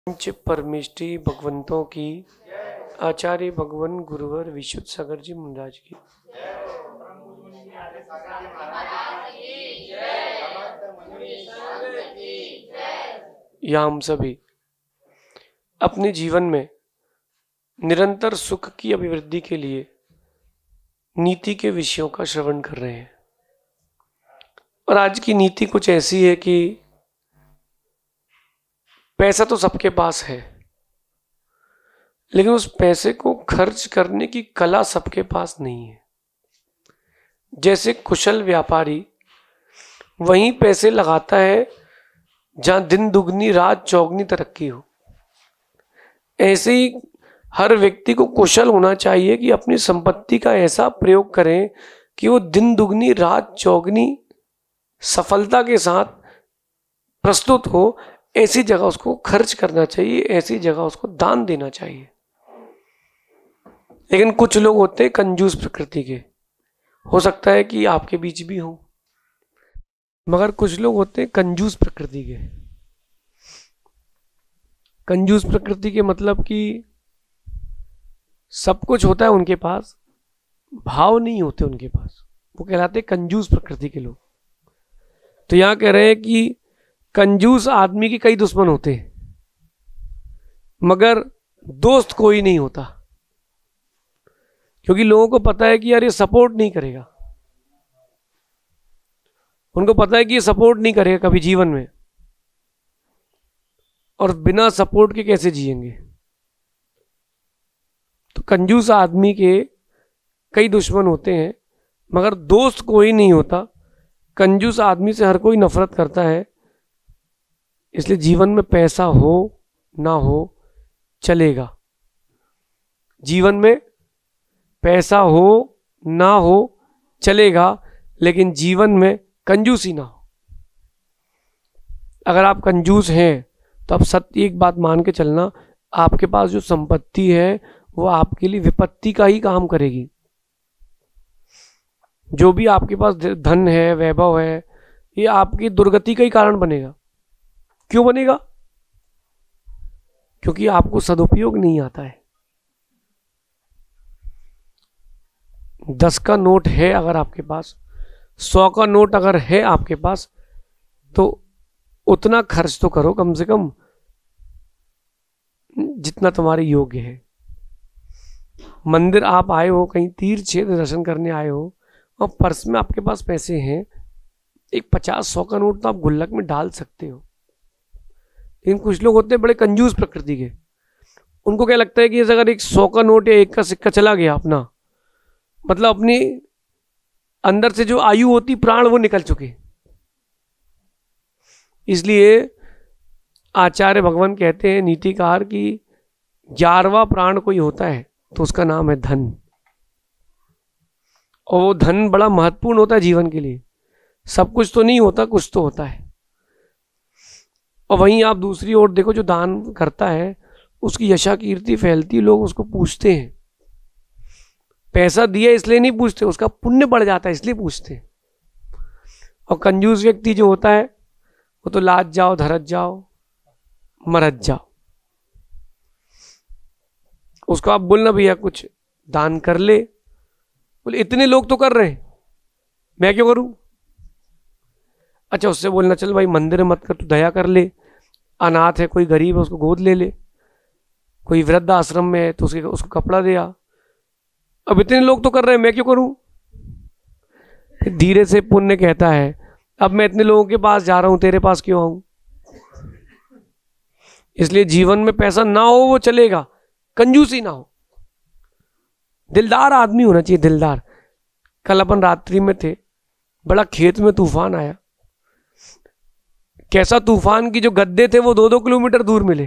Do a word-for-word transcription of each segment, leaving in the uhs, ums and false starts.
पंच परमेष्टि भगवंतों की, आचार्य भगवान गुरुवर विशुद्ध सागर जी महाराज की। या हम सभी अपने जीवन में निरंतर सुख की अभिवृद्धि के लिए नीति के विषयों का श्रवण कर रहे हैं। और आज की नीति कुछ ऐसी है कि पैसा तो सबके पास है, लेकिन उस पैसे को खर्च करने की कला सबके पास नहीं है। जैसे कुशल व्यापारी वहीं पैसे लगाता है जहां दिन दुगनी रात चौगनी तरक्की हो, ऐसे ही हर व्यक्ति को कुशल होना चाहिए कि अपनी संपत्ति का ऐसा प्रयोग करें कि वो दिन दुगनी रात चौगनी सफलता के साथ प्रस्तुत हो। ऐसी जगह उसको खर्च करना चाहिए, ऐसी जगह उसको दान देना चाहिए। लेकिन कुछ लोग होते हैं कंजूस प्रकृति के, हो सकता है कि आपके बीच भी हो, मगर कुछ लोग होते हैं कंजूस प्रकृति के। कंजूस प्रकृति के मतलब कि सब कुछ होता है उनके पास, भाव नहीं होते उनके पास, वो कहलाते हैं कंजूस प्रकृति के लोग। तो यहां कह रहे हैं कि कंजूस आदमी के कई दुश्मन होते हैं, मगर दोस्त कोई नहीं होता, क्योंकि लोगों को पता है कि यार ये सपोर्ट नहीं करेगा। उनको पता है कि ये सपोर्ट नहीं करेगा कभी जीवन में, और बिना सपोर्ट के कैसे जिएंगे। तो कंजूस आदमी के कई दुश्मन होते हैं, मगर दोस्त कोई नहीं होता। कंजूस आदमी से हर कोई नफरत करता है। इसलिए जीवन में पैसा हो ना हो चलेगा, जीवन में पैसा हो ना हो चलेगा, लेकिन जीवन में कंजूसी ना हो। अगर आप कंजूस हैं तो आप सत्य एक बात मान के चलना, आपके पास जो संपत्ति है वो आपके लिए विपत्ति का ही काम करेगी। जो भी आपके पास धन है, वैभव है, ये आपकी दुर्गति का ही कारण बनेगा। क्यों बनेगा? क्योंकि आपको सदुपयोग नहीं आता है। दस का नोट है अगर आपके पास, सौ का नोट अगर है आपके पास, तो उतना खर्च तो करो कम से कम जितना तुम्हारे योग्य है। मंदिर आप आए हो, कहीं तीर्थ क्षेत्र दर्शन करने आए हो, और पर्स में आपके पास पैसे हैं, एक पचास सौ का नोट तो आप गुल्लक में डाल सकते हो। लेकिन कुछ लोग होते हैं बड़े कंजूस प्रकृति के, उनको क्या लगता है कि अगर एक सौ का नोट या एक का सिक्का चला गया अपना, मतलब अपनी अंदर से जो आयु होती प्राण वो निकल चुके। इसलिए आचार्य भगवान कहते हैं नीतिकार की ग्यारहवां प्राण कोई होता है तो उसका नाम है धन। और वो धन बड़ा महत्वपूर्ण होता है जीवन के लिए। सब कुछ तो नहीं होता, कुछ तो होता है। और वहीं आप दूसरी ओर देखो, जो दान करता है उसकी यशा कीर्ति फैलती, लोग उसको पूछते हैं। पैसा दिया इसलिए नहीं पूछते, उसका पुण्य बढ़ जाता है इसलिए पूछते हैं। और कंजूस व्यक्ति जो होता है वो तो लाज जाओ, धरत जाओ, मरत जाओ। उसको आप बोलना भैया कुछ दान कर ले, बोले इतने लोग तो कर रहे हैं, मैं क्यों करूं? अच्छा, उससे बोलना चल भाई मंदिर मत कर, तू दया कर ले, अनाथ है, कोई गरीब है उसको गोद ले ले, कोई वृद्ध आश्रम में है तो उसके उसको कपड़ा दे आ। अब इतने लोग तो कर रहे हैं, मैं क्यों करूं? धीरे से पुण्य कहता है अब मैं इतने लोगों के पास जा रहा हूं, तेरे पास क्यों आऊं? इसलिए जीवन में पैसा ना हो वो चलेगा, कंजूसी ना हो। दिलदार आदमी होना चाहिए, दिलदार। कल अपन रात्रि में थे, बड़ा खेत में तूफान आया। कैसा तूफान की जो गद्दे थे वो दो दो किलोमीटर दूर मिले।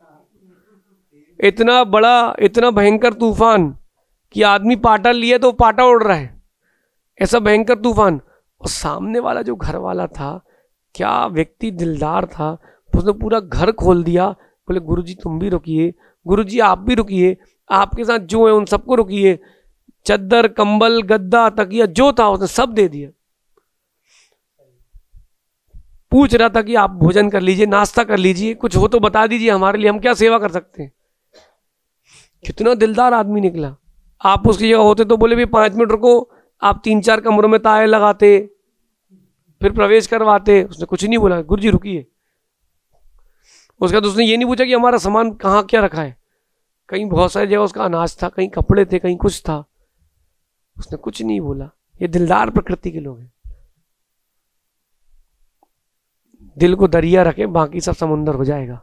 इतना बड़ा, इतना भयंकर तूफान कि आदमी पाटा लिए तो पाटा उड़ रहा है, ऐसा भयंकर तूफान। और सामने वाला जो घर वाला था, क्या व्यक्ति दिलदार था, उसने पूरा घर खोल दिया। बोले गुरुजी तुम भी रुकिए, गुरुजी आप भी रुकिए, आपके साथ जो है उन सबको रुकिए। चद्दर, कंबल, गद्दा, तकिया जो था उसने सब दे दिया। पूछ रहा था कि आप भोजन कर लीजिए, नाश्ता कर लीजिए, कुछ हो तो बता दीजिए हमारे लिए, हम क्या सेवा कर सकते हैं। कितना दिलदार आदमी निकला। आप उसकी जगह होते तो बोले भी पांच मिनट रुको, आप तीन चार कमरों में ताले लगाते, फिर प्रवेश करवाते। उसने कुछ नहीं बोला, गुरुजी रुकिए। उसका तो उसने ये नहीं पूछा कि हमारा सामान कहाँ क्या रखा है। कहीं बहुत सारी जगह उसका अनाज था, कहीं कपड़े थे, कहीं कुछ था, उसने कुछ नहीं बोला। ये दिलदार प्रकृति के लोग हैं। दिल को दरिया रखे, बाकी सब समुंदर हो जाएगा।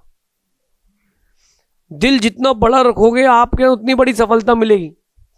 दिल जितना बड़ा रखोगे आपके उतनी बड़ी सफलता मिलेगी।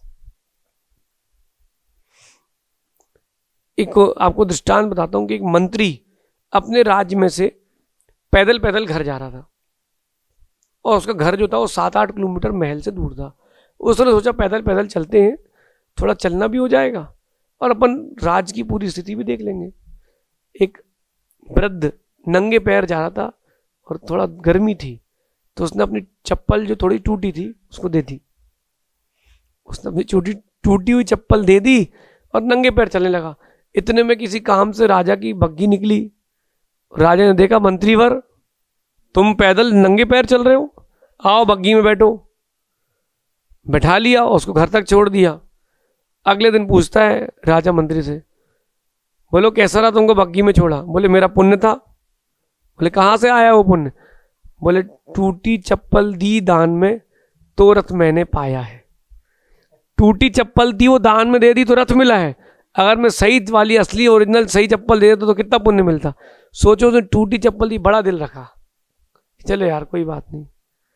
एक आपको दृष्टांत बताता हूं कि एक मंत्री अपने राज्य में से पैदल पैदल घर जा रहा था, और उसका घर जो था वो सात आठ किलोमीटर महल से दूर था। उसने सोचा पैदल पैदल चलते हैं, थोड़ा चलना भी हो जाएगा और अपन राज्य की पूरी स्थिति भी देख लेंगे। एक वृद्ध नंगे पैर जा रहा था और थोड़ा गर्मी थी, तो उसने अपनी चप्पल जो थोड़ी टूटी थी उसको दे दी। उसने अपनी टूटी टूटी हुई चप्पल दे दी और नंगे पैर चलने लगा। इतने में किसी काम से राजा की बग्गी निकली। राजा ने देखा, मंत्रीवर तुम पैदल नंगे पैर चल रहे हो, आओ बग्गी में बैठो। बैठा लिया और उसको घर तक छोड़ दिया। अगले दिन पूछता है राजा मंत्री से, बोलो कैसा रहा तुमको बग्गी में छोड़ा? बोले मेरा पुण्य था। बोले कहाँ से आया वो पुण्य? बोले टूटी चप्पल दी दान में तो रथ मैंने पाया है। टूटी चप्पल थी, वो दान में दे दी तो रथ मिला है। अगर मैं सही वाली असली ओरिजिनल सही चप्पल दे देता तो कितना पुण्य मिलता। सोचो उसने टूटी चप्पल दी, बड़ा दिल रखा, चलो यार कोई बात नहीं,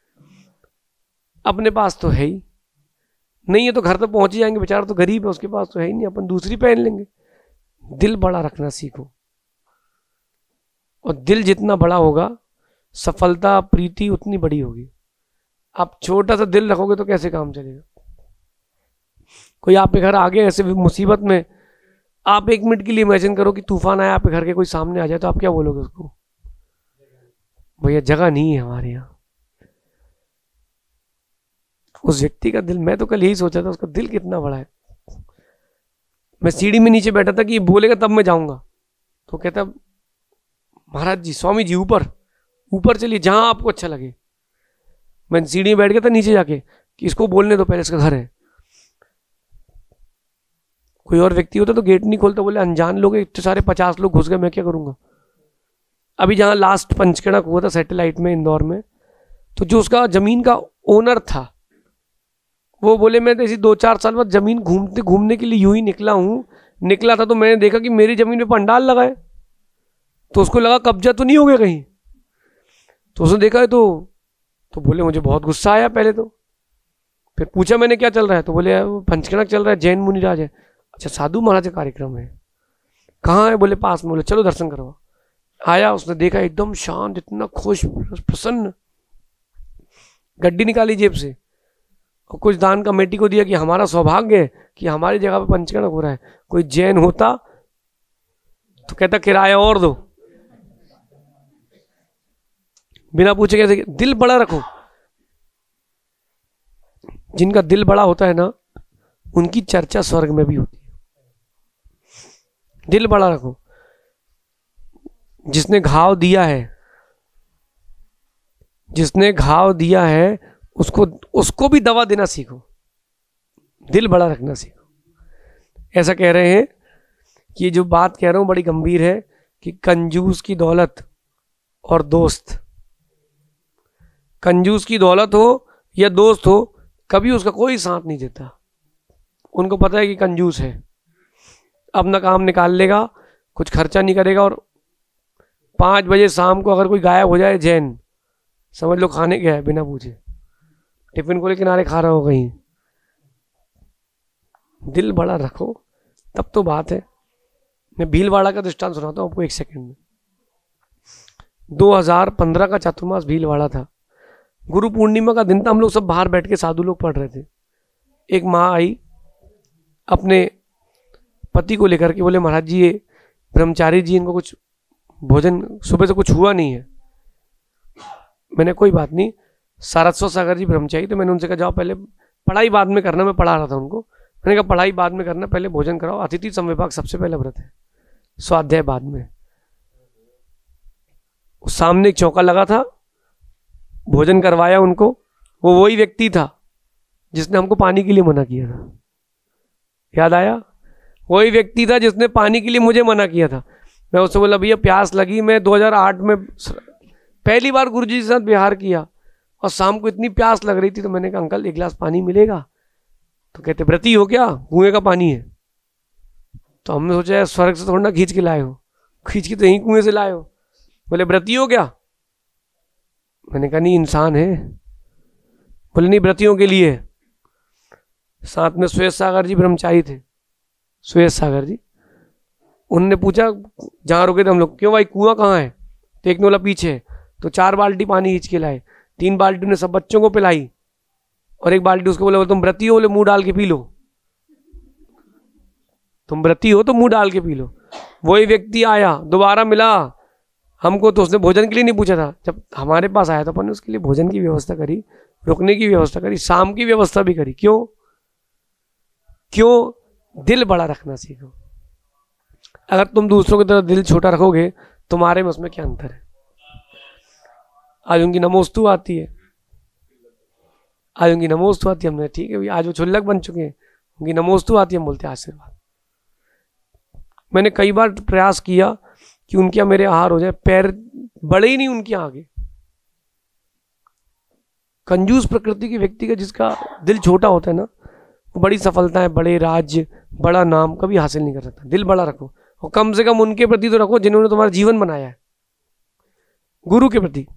अपने पास तो है ही नहीं है तो घर तक पहुंच ही जाएंगे, बेचारा तो गरीब है, उसके पास तो है ही नहीं, अपन दूसरी पहन लेंगे। दिल बड़ा रखना सीखो, और दिल जितना बड़ा होगा सफलता प्रीति उतनी बड़ी होगी। आप छोटा सा दिल रखोगे तो कैसे काम चलेगा। कोई आपके घर आ गए ऐसे मुसीबत में, आप एक मिनट के लिए इमेजिन करो कि तूफान आया आपके घर के कोई सामने आ जाए, तो आप क्या बोलोगे उसको? भैया जगह नहीं है हमारे यहाँ। उस व्यक्ति का दिल, मैं तो कल यही सोचा था उसका दिल कितना बड़ा है। मैं सीढ़ी में नीचे बैठा था कि ये बोलेगा तब मैं जाऊंगा, तो कहता महाराज जी स्वामी जी ऊपर ऊपर चलिए जहां आपको अच्छा लगे। मैं सीढ़ी में बैठ गया था नीचे जाके कि इसको बोलने दो, पहले इसका घर है। कोई और व्यक्ति होता तो गेट नहीं खोलता, बोले अनजान लोग इतने सारे पचास लोग घुस गए, मैं क्या करूंगा। अभी जहां लास्ट पंचकड़ा हुआ था सैटेलाइट में इंदौर में, तो जो उसका जमीन का ओनर था वो बोले मैं तो इसी दो चार साल बाद जमीन घूमते घूमने के लिए यूं ही निकला हूं निकला था तो मैंने देखा कि मेरी जमीन पे पंडाल लगाए, तो उसको लगा कब्जा तो नहीं हो गया कहीं। तो उसने देखा है तो तो बोले मुझे बहुत गुस्सा आया पहले तो, फिर पूछा मैंने क्या चल रहा है, तो बोले पंचकड़ा चल रहा है, जैन मुनिराज है। अच्छा साधु महाराज का कार्यक्रम है, कहाँ है? बोले पास में। बोले चलो दर्शन करो। आया, उसने देखा एकदम शांत, इतना खुश प्रसन्न, गड्डी निकाली जेब से और कुछ दान कमेटी को दिया कि हमारा सौभाग्य है कि हमारी जगह पे पंचकड़ा हो रहा है। कोई जैन होता तो कहता किराया और दो, बिना पूछे कैसे। दिल बड़ा रखो, जिनका दिल बड़ा होता है ना उनकी चर्चा स्वर्ग में भी होती है। दिल बड़ा रखो। जिसने घाव दिया है जिसने घाव दिया है उसको उसको भी दवा देना सीखो, दिल बड़ा रखना सीखो। ऐसा कह रहे हैं कि ये जो बात कह रहा हूं बड़ी गंभीर है कि कंजूस की दौलत और दोस्त, कंजूस की दौलत हो या दोस्त हो, कभी उसका कोई साथ नहीं देता। उनको पता है कि कंजूस है, अपना काम निकाल लेगा, कुछ खर्चा नहीं करेगा, और पाँच बजे शाम को अगर कोई गायब हो जाए जैन, समझ लो खाने गया है बिना पूछे, टिफिन को ले किनारे खा रहा हो कहीं। दिल बड़ा रखो तब तो बात है। मैं भीलवाड़ा का दृष्टांत सुनाता हूँ आपको एक सेकंड में। दो हज़ार पंद्रह का चातुर्मास भीलवाड़ा था, गुरु पूर्णिमा का दिन था। हम लोग सब बाहर बैठ के साधु लोग पढ़ रहे थे। एक माँ आई अपने पति को लेकर के, बोले महाराज जी ये ब्रह्मचारी जी, इनको कुछ भोजन सुबह से कुछ हुआ नहीं है। मैंने कोई बात नहीं, सारस्वत सागर जी ब्रह्मचारी, तो मैंने उनसे कहा जाओ पहले पढ़ाई बाद में करना, मैं पढ़ा रहा था उनको। मैंने कहा पढ़ाई बाद में करना, पहले भोजन कराओ, अतिथि समविभाग सबसे पहले व्रत है, स्वाध्याय बाद में। सामने एक चौका लगा था, भोजन करवाया उनको, वो वही व्यक्ति था जिसने हमको पानी के लिए मना किया था। याद आया? वही व्यक्ति था जिसने पानी के लिए मुझे मना किया था। मैं उससे बोला भैया प्यास लगी, मैं दो हज़ार आठ में पहली बार गुरुजी के साथ विहार किया और शाम को इतनी प्यास लग रही थी, तो मैंने कहा अंकल एक गिलास पानी मिलेगा? तो कहते व्रती हो क्या, कुएं का पानी है। तो हमने सोचा स्वर्ग से थोड़ा ना खींच के लाए हो, खींच के तो यहीं कुएं से लाए हो। बोले व्रती हो क्या? मैंने कहा नहीं, इंसान है। बोले नहीं, व्रतियों के लिए। साथ में श्वेत सागर जी ब्रह्मचारी थे, श्वेत सागर जी। उनने पूछा जहाँ रुके थे हम लोग, क्यों भाई कुआं कहाँ है? तो एक ने बोला पीछे है। तो चार बाल्टी पानी खींच के लाए, तीन बाल्टी ने सब बच्चों को पिलाई और एक बाल्टी उसको बोले तुम व्रती हो, बोले मुंह डाल के पी लो, तुम व्रती हो तो मुंह डाल के पी लो। वही व्यक्ति आया, दोबारा मिला हमको, तो उसने भोजन के लिए नहीं पूछा था। जब हमारे पास आया तो अपन ने उसके लिए भोजन की व्यवस्था करी, रुकने की व्यवस्था करी, शाम की व्यवस्था भी करी। क्यों? क्यों? दिल बड़ा रखना सीखो। अगर तुम दूसरों की तरह दिल छोटा रखोगे, तुम्हारे में उसमें क्या अंतर है? आज उनकी नमोस्तु आती है, आज उनकी नमोस्तु आती है, हमने ठीक है, आज वो छुल्लक बन चुके हैं, उनकी नमोस्तु आती है, हम बोलते हैं आशीर्वाद। मैंने कई बार प्रयास किया कि उनके मेरे आहार हो जाए, पैर बड़े ही नहीं उनके आगे। कंजूस प्रकृति के व्यक्ति का जिसका दिल छोटा होता है ना, वो बड़ी सफलताएं, बड़े राज्य, बड़ा नाम कभी हासिल नहीं कर सकता। दिल बड़ा रखो, और कम से कम उनके प्रति तो रखो जिन्होंने तुम्हारा जीवन बनाया है। गुरु के प्रति,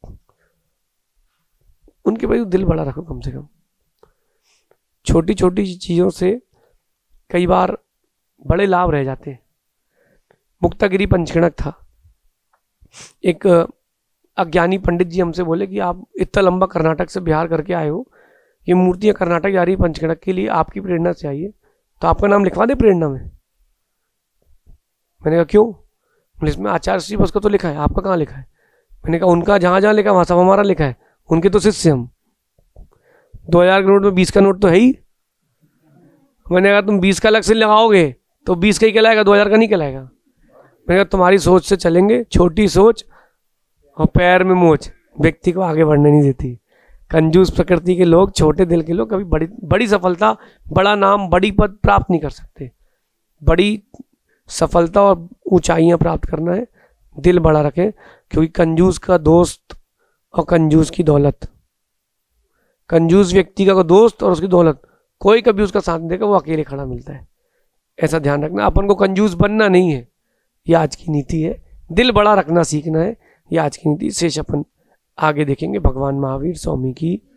उनके प्रति दिल बड़ा रखो कम से कम। छोटी छोटी चीजों से कई बार बड़े लाभ रह जाते हैं। मुक्तागिरी पंचगणक था, एक अज्ञानी पंडित जी हमसे बोले कि आप इतना लंबा कर्नाटक से बिहार करके आए हो, ये मूर्तियां कर्नाटक जा रही है पंचगणक के लिए, आपकी प्रेरणा से आई है, तो आपका नाम लिखवा दे प्रेरणा में। मैंने कहा क्यों? बोले इसमें आचार्य श्री बस का तो लिखा है, आपका कहाँ लिखा है? मैंने कहा उनका जहां जहां लिखा है वहां सब हमारा लिखा है, उनके तो शिष्य हम। दो हजार के नोट में बीस का नोट तो है ही। मैंने कहा तुम बीस का अलग से लगाओगे तो बीस का ही कहलाएगा, दो हजार का नहीं कहलाएगा। मैंने कहा तुम्हारी सोच से चलेंगे, छोटी सोच और पैर में मोच व्यक्ति को आगे बढ़ने नहीं देती। कंजूस प्रकृति के लोग, छोटे दिल के लोग कभी बड़ी बड़ी सफलता, बड़ा नाम, बड़ी पद प्राप्त नहीं कर सकते। बड़ी सफलता और ऊंचाइयां प्राप्त करना है, दिल बड़ा रखें, क्योंकि कंजूस का दोस्त और कंजूस की दौलत, कंजूस व्यक्ति का दोस्त और उसकी दौलत कोई कभी उसका साथ नहीं देगा, वो अकेले खड़ा मिलता है। ऐसा ध्यान रखना। अपन को कंजूस बनना नहीं है, ये आज की नीति है। दिल बड़ा रखना सीखना है, ये आज की नीति। शेष अपन आगे देखेंगे। भगवान महावीर स्वामी की